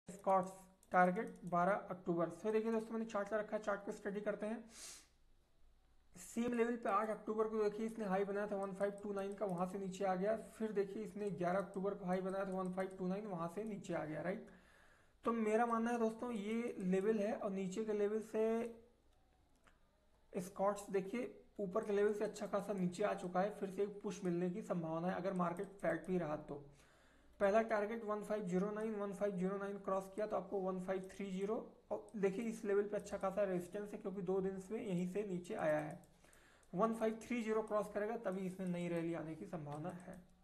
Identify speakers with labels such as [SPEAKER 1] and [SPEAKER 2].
[SPEAKER 1] Scots target 12 अक्टूबर। फिर देखिए दोस्तों मैंने चार्ट रखा है, चार्ट को स्टडी करते हैं। सेम लेवल पे 8 अक्टूबर को देखिए इसने हाई बनाया था 1529 का, वहां से नीचे आ गया। फिर देखिए इसने 11 अक्टूबर को हाई बनाया था 1529, वहां से नीचे आ गया, राइट। तो मेरा मानना है दोस्तों ये लेवल है और नीचे के लेवल से स्कॉट्स देखिए ऊपर के लेवल से अच्छा खासा नीचे आ चुका है, फिर से एक पुश मिलने की संभावना है अगर मार्केट फ्लैट भी रहा तो। पहला टारगेट 1509, 1509 क्रॉस किया तो आपको 1530, और देखिए इस लेवल पे अच्छा खासा रेजिस्टेंस है क्योंकि 2 दिन से यहीं से नीचे आया है। 1530 क्रॉस करेगा तभी इसमें नई रैली आने की संभावना है।